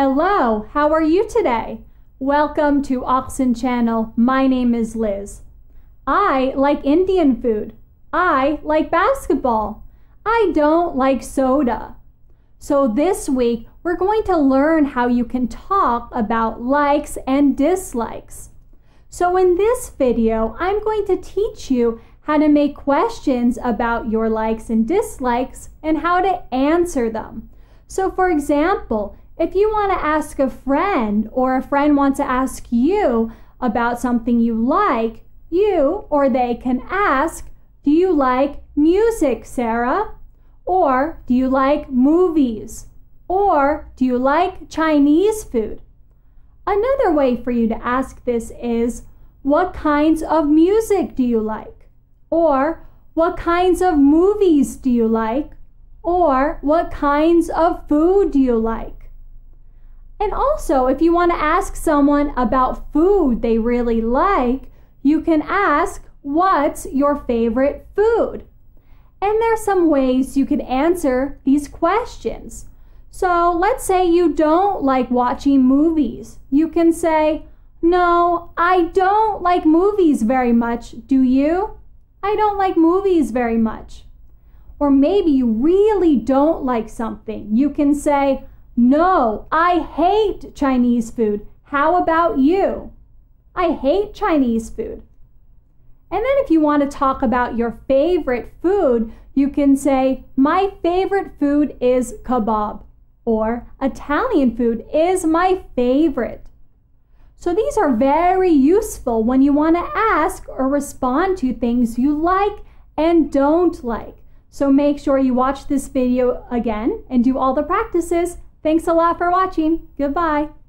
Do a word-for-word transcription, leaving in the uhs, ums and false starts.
Hello, how are you today? Welcome to Oxen Channel. My name is Liz. I like Indian food. I like basketball. I don't like soda. So this week, we're going to learn how you can talk about likes and dislikes. So in this video, I'm going to teach you how to make questions about your likes and dislikes and how to answer them. So for example, if you want to ask a friend or a friend wants to ask you about something you like, you or they can ask, do you like music, Sarah? Or do you like movies? Or do you like Chinese food? Another way for you to ask this is, what kinds of music do you like? Or what kinds of movies do you like? Or what kinds of food do you like? And also, if you want to ask someone about food they really like, you can ask, what's your favorite food? And there are some ways you could answer these questions. So let's say you don't like watching movies. You can say, no, I don't like movies very much. Do you? I don't like movies very much. Or maybe you really don't like something. You can say, no, I hate Chinese food. How about you? I hate Chinese food. And then if you want to talk about your favorite food, you can say, my favorite food is kebab. Or Italian food is my favorite. So these are very useful when you want to ask or respond to things you like and don't like. So make sure you watch this video again and do all the practices. Thanks a lot for watching. Goodbye.